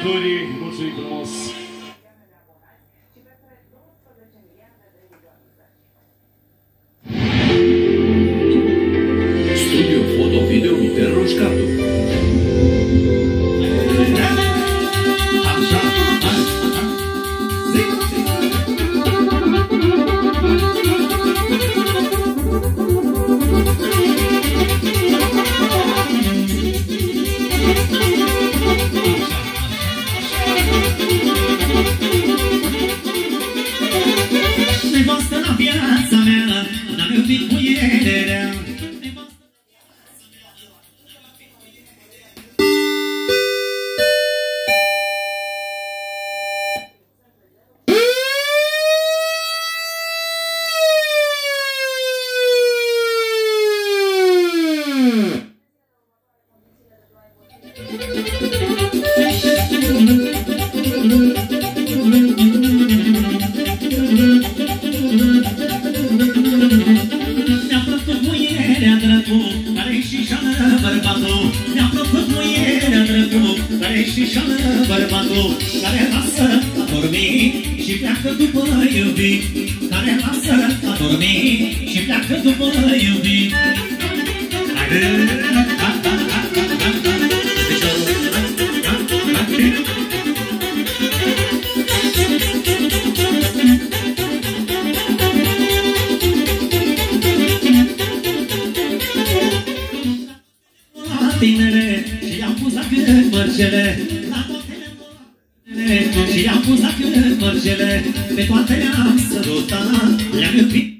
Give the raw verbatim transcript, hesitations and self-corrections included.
ascultătorii, mulțumim frumos! Studio Foto Video Mitel Roșcatu. Nevastă la viața mea, n-am iubit muierea. Mi-a plăcut muierea, drăgu, care-i și-șană bărbatul. Mi-a plăcut muierea, drăgu, care-i și-șană bărbatul. Care lasă a dormi și pleacă după iubit. Care lasă a dormi și pleacă după iubit. Tinere, și i-am pus la cât mărgele, la toate și i-am pus la cât mărgele, pe toate le-am sărutat, le-am iubit.